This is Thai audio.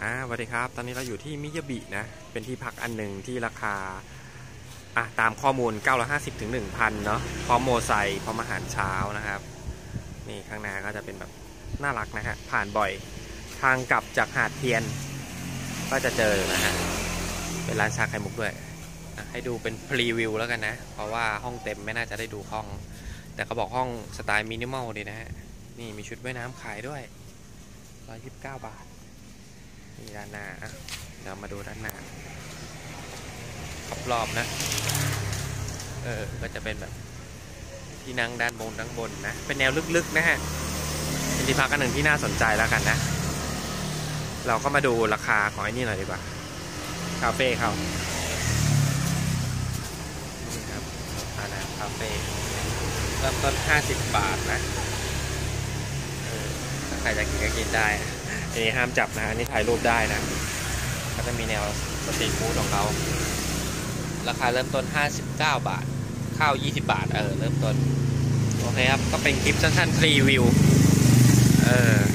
สวัสดีครับตอนนี้เราอยู่ที่มิยาบินะเป็นที่พักอันหนึ่งที่ราคาตามข้อมูล950ถึง 1,000เนาะพร้อมโมไซค์พร้อมอาหารเช้านะครับนี่ข้างหน้าก็จะเป็นแบบน่ารักนะฮะผ่านบ่อยทางกลับจากหาดเทียนก็จะเจอนะฮะเป็นร้านชาไข่มุกด้วยให้ดูเป็นพรีวิวแล้วกันนะเพราะว่าห้องเต็มไม่น่าจะได้ดูห้องแต่เขาบอกห้องสไตล์มินิมอลดีนะฮะนี่มีชุดว่ายน้ำขายด้วย129 บาทนี่ด้านหน้าเดี๋ยวมาดูด้านหน้ารอบๆนะก็จะเป็นแบบที่นั่งด้านบนนะเป็นแนวลึกๆนะฮะเป็นที่พักอันหนึ่งที่น่าสนใจแล้วกันนะเราก็มาดูราคาของไอ้นี่หน่อยดีกว่าคาเฟ่เขานี่ครับนะคาเฟ่เริ่มต้น50 บาทนะถ้าใครจะกินก็กินได้อันนี้ห้ามจับนะอันนี้ถ่ายรูปได้นะก็จะมีแนวสตรีทฟู้ดของเขาราคาเริ่มต้น59 บาทข้าว20 บาทเริ่มต้นโอเคครับก็เป็นคลิปสั้นๆรีวิว